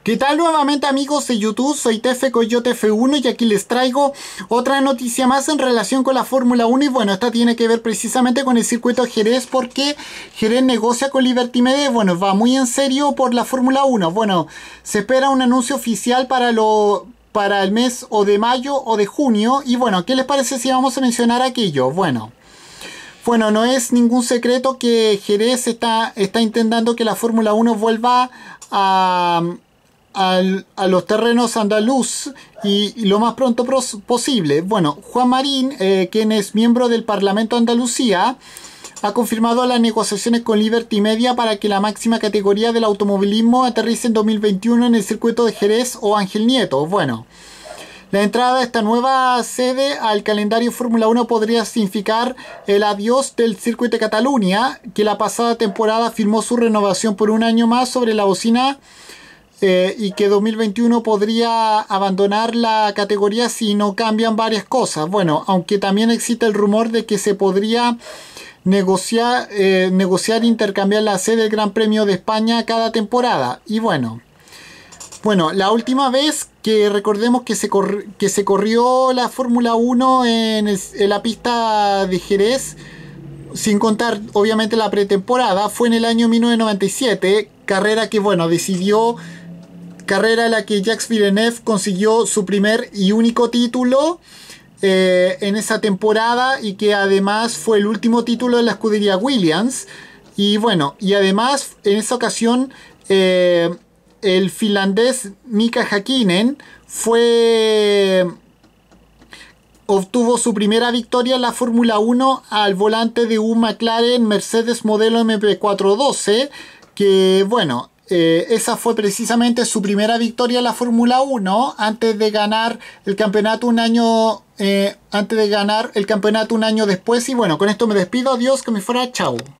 ¿Qué tal nuevamente amigos de YouTube? Soy Tefe Coyote F1 y aquí les traigo otra noticia más en relación con la Fórmula 1 y bueno, esta tiene que ver precisamente con el circuito de Jerez porque Jerez negocia con Liberty Media y bueno, va muy en serio por la Fórmula 1. Bueno, se espera un anuncio oficial para el mes o de mayo o de junio y bueno, ¿qué les parece si vamos a mencionar aquello? Bueno, no es ningún secreto que Jerez está intentando que la Fórmula 1 vuelva a los terrenos andaluz y lo más pronto posible. Bueno, Juan Marín, quien es miembro del Parlamento de Andalucía, ha confirmado las negociaciones con Liberty Media para que la máxima categoría del automovilismo aterrice en 2021 en el circuito de Jerez o Ángel Nieto. Bueno, la entrada de esta nueva sede al calendario Fórmula 1 podría significar el adiós del circuito de Cataluña, que la pasada temporada firmó su renovación por un año más sobre la bocina y que 2021 podría abandonar la categoría si no cambian varias cosas. Bueno, aunque también existe el rumor de que se podría negociar e intercambiar la sede del Gran Premio de España cada temporada. Y bueno, la última vez que recordemos que se corrió la Fórmula 1 en la pista de Jerez, sin contar obviamente la pretemporada, fue en el año 1997, carrera que carrera en la que Jacques Villeneuve consiguió su primer y único título en esa temporada y que además fue el último título de la escudería Williams. Y bueno, y además en esa ocasión el finlandés Mika Häkkinen obtuvo su primera victoria en la Fórmula 1 al volante de un McLaren Mercedes modelo MP412, que bueno, esa fue precisamente su primera victoria en la Fórmula 1 antes de ganar el campeonato un año después. Y bueno, con esto me despido, adiós, que me fuera, chao.